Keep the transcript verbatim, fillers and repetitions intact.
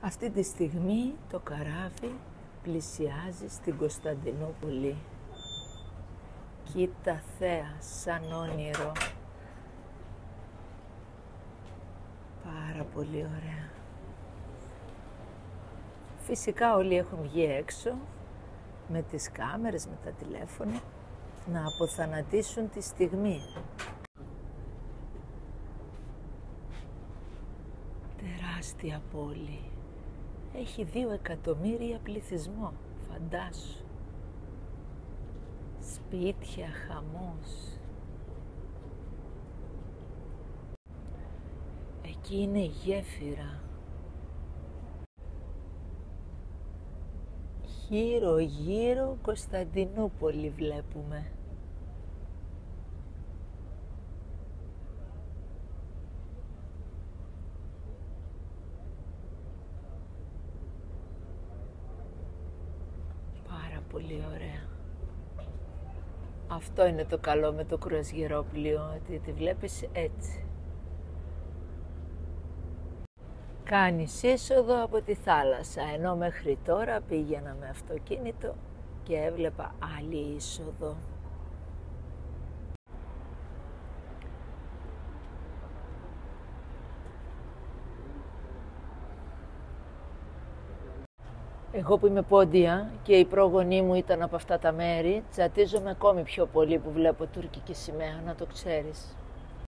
Αυτή τη στιγμή το καράβι πλησιάζει στην Κωνσταντινούπολη. Κοίτα θέα, σαν όνειρο. Πάρα πολύ ωραία. Φυσικά όλοι έχουν βγει έξω με τις κάμερες, με τα τηλέφωνα, να αποθανατήσουν τη στιγμή. Τεράστια πόλη. Έχει δύο εκατομμύρια πληθυσμό, φαντάσου. Σπίτια, χαμός. Εκεί είναι η γέφυρα. Γύρω γύρω Κωνσταντινούπολη βλέπουμε. Πάρα πολύ ωραία. Αυτό είναι το καλό με το κρουαζιερόπλοιο, ότι τη βλέπεις έτσι. Κάνεις είσοδο από τη θάλασσα, ενώ μέχρι τώρα πήγαινα με αυτοκίνητο και έβλεπα άλλη είσοδο. Εγώ που είμαι πόντια και η πρόγονή μου ήταν από αυτά τα μέρη, τσατίζομαι ακόμη πιο πολύ που βλέπω τουρκική σημαία, να το ξέρεις.